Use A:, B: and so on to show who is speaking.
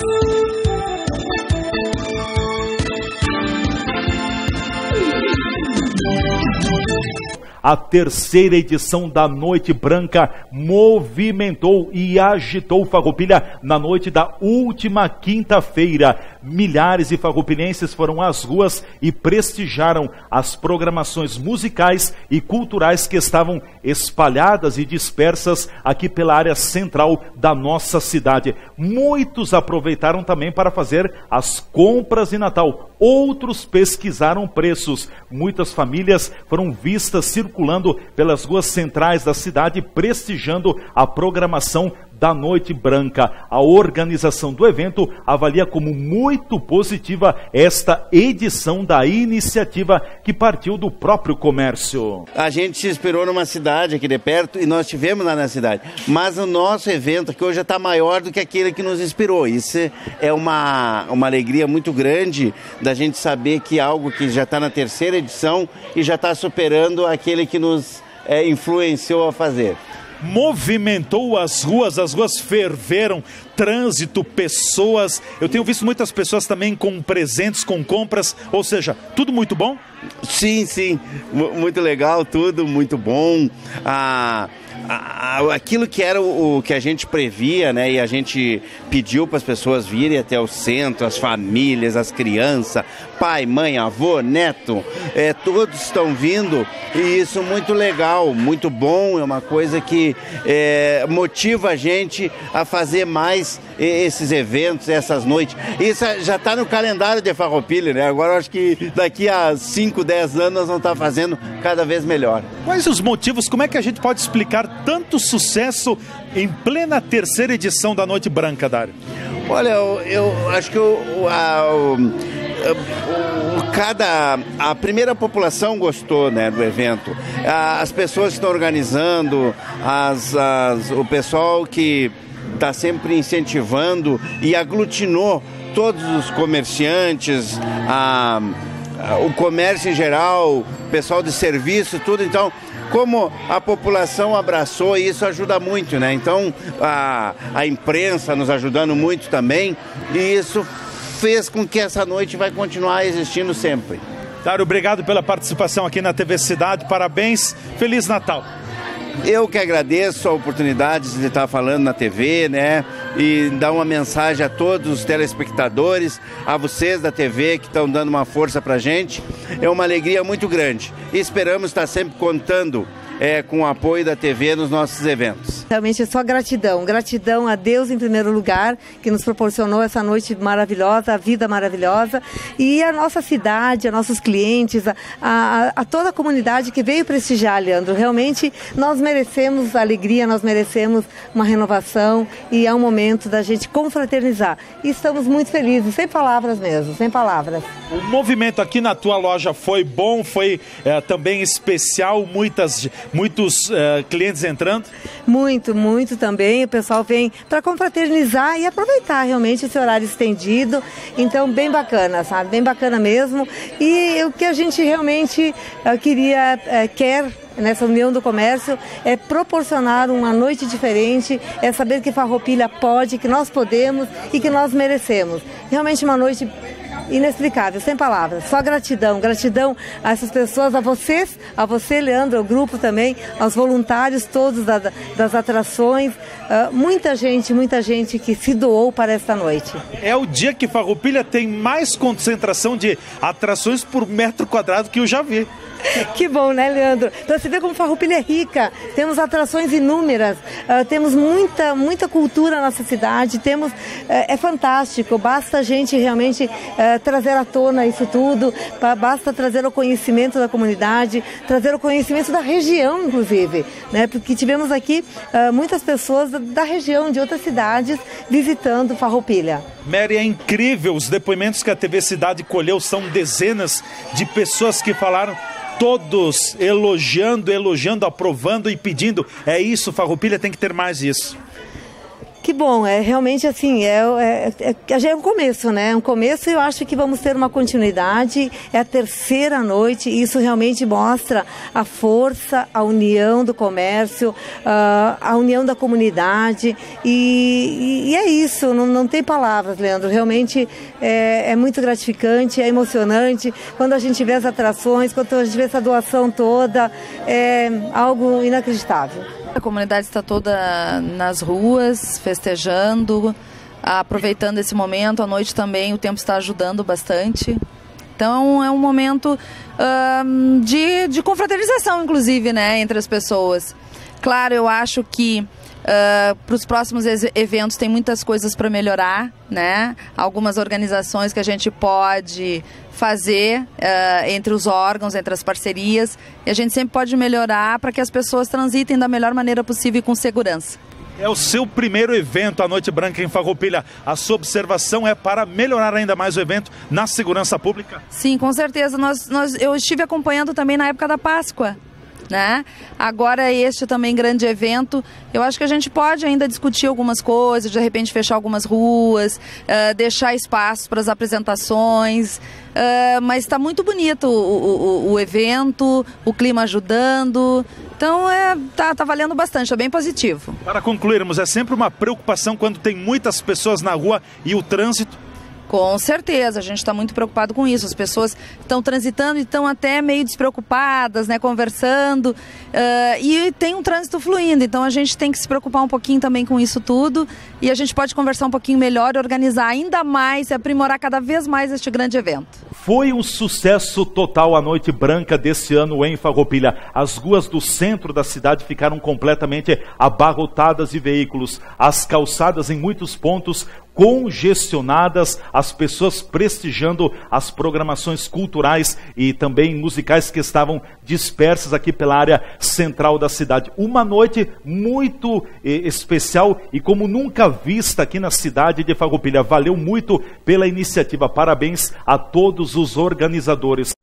A: A terceira edição da Noite Branca movimentou e agitou Farroupilha na noite da última quinta-feira. Milhares de farroupilhenses foram às ruas e prestigiaram as programações musicais e culturais que estavam espalhadas e dispersas aqui pela área central da nossa cidade. Muitos aproveitaram também para fazer as compras de Natal. Outros pesquisaram preços. Muitas famílias foram vistas circulando pelas ruas centrais da cidade, prestigiando a programação da Noite Branca. A organização do evento avalia como muito positiva esta edição da iniciativa que partiu do próprio comércio.
B: A gente se inspirou numa cidade aqui de perto e nós tivemos lá na cidade. Mas o nosso evento aqui hoje está maior do que aquele que nos inspirou. Isso é uma alegria muito grande da gente saber que algo que já está na terceira edição e já está superando aquele que nos influenciou a fazer.
A: Movimentou as ruas ferveram, trânsito, pessoas. Eu tenho visto muitas pessoas também com presentes, com compras, ou seja, tudo muito bom?
B: Sim, muito legal, tudo muito bom. Aquilo que era o que a gente previa, né, e a gente pediu para as pessoas virem até o centro, as famílias, as crianças, pai, mãe, avô, neto, todos estão vindo, e isso muito legal, muito bom, é uma coisa que motiva a gente a fazer mais esses eventos, essas noites. Isso já está no calendário de Farroupilha, né? Agora eu acho que daqui a 5, 10 anos nós vamos estar fazendo cada vez melhor.
A: Quais os motivos, como é que a gente pode explicar tanto sucesso em plena terceira edição da Noite Branca, Dário?
B: Olha, eu acho que a primeira população gostou, né, do evento. As pessoas que estão organizando, o pessoal que está sempre incentivando e aglutinou todos os comerciantes, o comércio em geral, o pessoal de serviço, tudo. Então, como a população abraçou, isso ajuda muito, né? Então, a imprensa nos ajudando muito também, e isso fez com que essa noite vai continuar existindo sempre.
A: Dário, obrigado pela participação aqui na TV Cidade, parabéns, Feliz Natal.
B: Eu que agradeço a oportunidade de estar falando na TV, né? E dar uma mensagem a todos os telespectadores, a vocês da TV que estão dando uma força pra gente. É uma alegria muito grande. E esperamos estar sempre contando com o apoio da TV nos nossos eventos.
C: Realmente é só gratidão. Gratidão a Deus em primeiro lugar, que nos proporcionou essa noite maravilhosa, a vida maravilhosa, e a nossa cidade, a nossos clientes, a toda a comunidade que veio prestigiar, Leandro. Realmente nós merecemos alegria, nós merecemos uma renovação, e é um momento da gente confraternizar. E estamos muito felizes, sem palavras mesmo, sem palavras.
A: O movimento aqui na tua loja foi bom, foi também especial, muitos clientes entrando?
C: Muito também. O pessoal vem para confraternizar e aproveitar realmente esse horário estendido. Então, bem bacana, sabe? Bem bacana mesmo. E o que a gente realmente quer nessa União do Comércio é proporcionar uma noite diferente, é saber que Farroupilha pode, que nós podemos e que nós merecemos. Realmente uma noite inexplicável, sem palavras, só gratidão a essas pessoas, a você, Leandro, ao grupo também, aos voluntários todos das atrações, muita gente que se doou para esta noite.
A: É o dia que Farroupilha tem mais concentração de atrações por metro quadrado que eu já vi.
C: Que bom, né, Leandro? Então você vê como Farroupilha é rica, temos atrações inúmeras, temos muita cultura na nossa cidade, é fantástico, basta a gente realmente trazer à tona isso tudo, basta trazer o conhecimento da comunidade, trazer o conhecimento da região, inclusive, né? Porque tivemos aqui muitas pessoas da região, de outras cidades, visitando Farroupilha.
A: Mary, é incrível os depoimentos que a TV Cidade colheu, são dezenas de pessoas que falaram, todos elogiando, aprovando e pedindo. É isso, Farroupilha tem que ter mais isso.
C: Que bom, realmente assim, já é um começo, né? Um começo, eu acho que vamos ter uma continuidade, é a terceira noite, e isso realmente mostra a força, a união do comércio, a união da comunidade, e é isso, não tem palavras, Leandro, realmente é muito gratificante, é emocionante, quando a gente vê as atrações, quando a gente vê essa doação toda, é algo inacreditável.
D: A comunidade está toda nas ruas, festejando, aproveitando esse momento. À noite também o tempo está ajudando bastante. Então é um momento de confraternização, inclusive, né, entre as pessoas. Claro, eu acho que para os próximos eventos tem muitas coisas para melhorar, né? Algumas organizações que a gente pode fazer entre os órgãos, entre as parcerias, e a gente sempre pode melhorar para que as pessoas transitem da melhor maneira possível e com segurança.
A: É o seu primeiro evento, a Noite Branca em Farroupilha. A sua observação é para melhorar ainda mais o evento na segurança pública?
D: Sim, com certeza. Eu estive acompanhando também na época da Páscoa, né? Agora este também grande evento, eu acho que a gente pode ainda discutir algumas coisas, de repente fechar algumas ruas, deixar espaço para as apresentações, mas está muito bonito o evento, o clima ajudando, então tá valendo bastante, é bem positivo.
A: Para concluirmos, é sempre uma preocupação quando tem muitas pessoas na rua e o trânsito?
D: Com certeza, a gente está muito preocupado com isso. As pessoas estão transitando e estão até meio despreocupadas, né, conversando, e tem um trânsito fluindo, então a gente tem que se preocupar um pouquinho também com isso tudo, e a gente pode conversar um pouquinho melhor e organizar ainda mais e aprimorar cada vez mais este grande evento.
A: Foi um sucesso total a Noite Branca desse ano em Farroupilha. As ruas do centro da cidade ficaram completamente abarrotadas de veículos. As calçadas em muitos pontos congestionadas, as pessoas prestigiando as programações culturais e também musicais que estavam dispersas aqui pela área central da cidade. Uma noite muito especial e como nunca vista aqui na cidade de Farroupilha. Valeu muito pela iniciativa. Parabéns a todos os organizadores.